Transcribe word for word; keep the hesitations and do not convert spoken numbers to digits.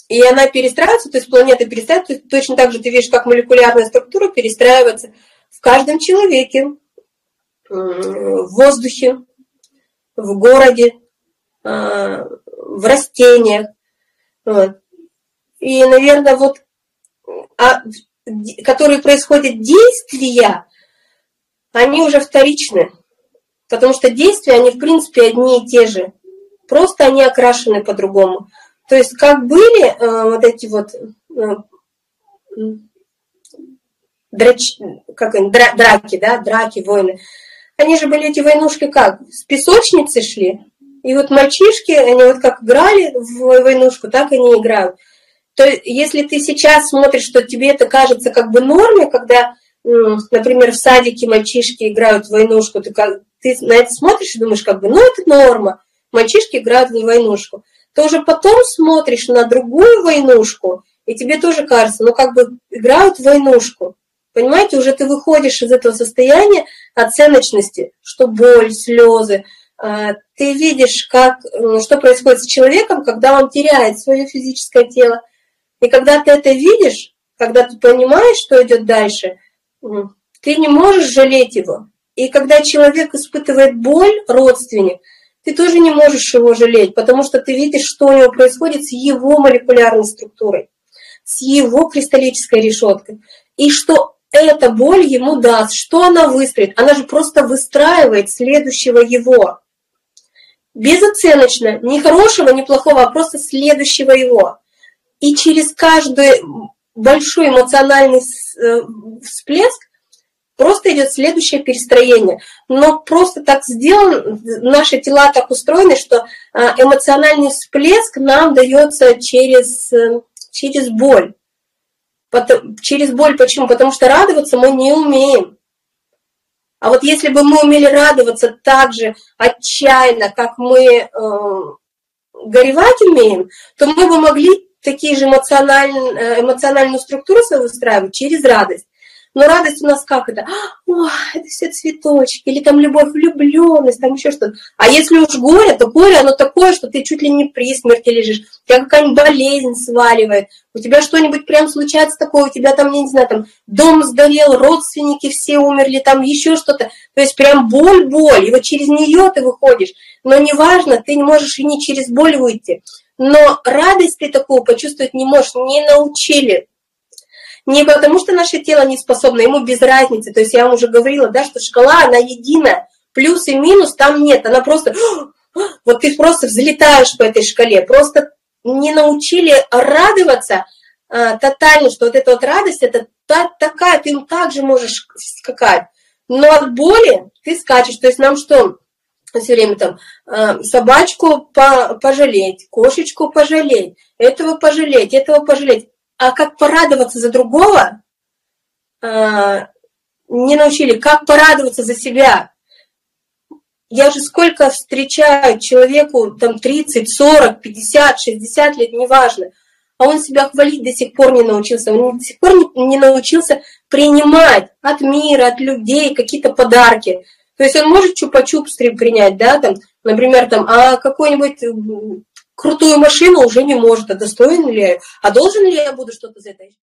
И она перестраивается, то есть планета перестраивается, то есть точно так же ты видишь, как молекулярная структура перестраивается в каждом человеке, в воздухе, в городе, в растениях. Вот. И, наверное, вот, а, которые происходят действия, они уже вторичны, потому что действия, они в принципе одни и те же, просто они окрашены по-другому. То есть как были э, вот эти вот э, драч, как они, дра, драки, да, драки, войны, они же были эти войнушки как? С песочницы шли, и вот мальчишки, они вот как играли в войнушку, так они играют. То есть если ты сейчас смотришь, что тебе это кажется как бы нормой, когда, например, в садике мальчишки играют в войнушку, ты, как, ты на это смотришь и думаешь, как бы, ну это норма, мальчишки играют в войнушку. Ты уже потом смотришь на другую войнушку, и тебе тоже кажется, ну как бы играют в войнушку. Понимаете, уже ты выходишь из этого состояния оценочности, что боль, слезы. Ты видишь, как, что происходит с человеком, когда он теряет свое физическое тело. И когда ты это видишь, когда ты понимаешь, что идет дальше, ты не можешь жалеть его. И когда человек испытывает боль, родственник, ты тоже не можешь его жалеть, потому что ты видишь, что у него происходит с его молекулярной структурой, с его кристаллической решеткой. И что эта боль ему даст, что она выстроит. Она же просто выстраивает следующего его. Безоценочно, ни хорошего, ни плохого, а просто следующего его. И через каждый большой эмоциональный всплеск просто идет следующее перестроение. Но просто так сделано, наши тела так устроены, что эмоциональный всплеск нам дается через, через боль. Через боль почему? Потому что радоваться мы не умеем. А вот если бы мы умели радоваться так же отчаянно, как мы э, горевать умеем, то мы бы могли такие же эмоциональные, эмоциональную структуру свою выстраивать через радость. Но радость у нас как это? О, это все цветочки, или там любовь, влюбленность, там еще что-то. А если уж горе, то горе оно такое, что ты чуть ли не при смерти лежишь, у тебя какая-нибудь болезнь сваливает, у тебя что-нибудь прям случается такое, у тебя там, я не знаю, там дом сгорел, родственники все умерли, там еще что-то. То есть прям боль-боль, и вот через нее ты выходишь. Но неважно, ты не можешь и не через боль выйти. Но радость ты такую почувствовать не можешь, не научили. Не потому, что наше тело не способно, ему без разницы. То есть я вам уже говорила, да, что шкала, она единая. Плюс и минус там нет. Она просто... Вот ты просто взлетаешь по этой шкале. Просто не научили радоваться а, тотально, что вот эта вот радость, это та, такая, ты также можешь скакать. Но от боли ты скачешь. То есть нам что? Все время там а, собачку по, пожалеть, кошечку пожалеть, этого пожалеть, этого пожалеть. А как порадоваться за другого, а, не научили. Как порадоваться за себя. Я же сколько встречаю человеку, там тридцать, сорок, пятьдесят, шестьдесят лет, неважно. А он себя хвалить до сих пор не научился. Он до сих пор не, не научился принимать от мира, от людей какие-то подарки. То есть он может чупа-чупс принять, да, там, например, там, а какой-нибудь... крутую машину уже не может, а достоин ли я, а должен ли я буду что-то за это